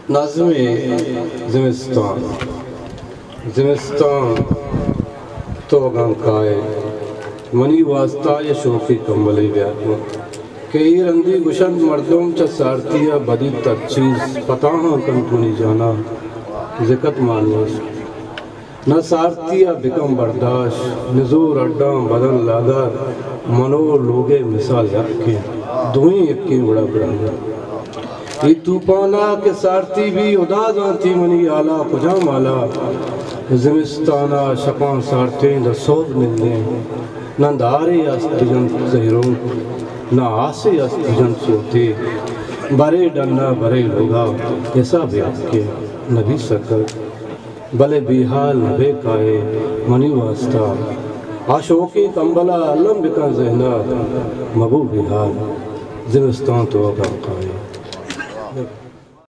ناظم زمستان زمستان تو غم کائے منی واسطہ یہ شوقی کمبلی بیاکوں کہ یہ رندی گشن مردم چا سارتیا بدی تر چیز پتاہاں کنٹونی جانا ذکت مانوس نہ سارتیا بکم برداش نزور اڈاں بدن لاغا منو لوگے مثال یاکیں دوئیں یکی بڑا برانگا یہ توپانا کے سارتی بھی ادازاں تھی منی آلہ کجا مالا زمستانا شپاں سارتیں دا سود ملنے نہ دارے است جن زہروں نہ آسے است جن سوتے برے ڈننا برے لوگا ایسا بیات کے نبی سکر بلے بیحال نبے کائے منی واسطہ عاشوقی کمبلا علم بکن ذہنہ مبو بیحال زمستان تو غم کائے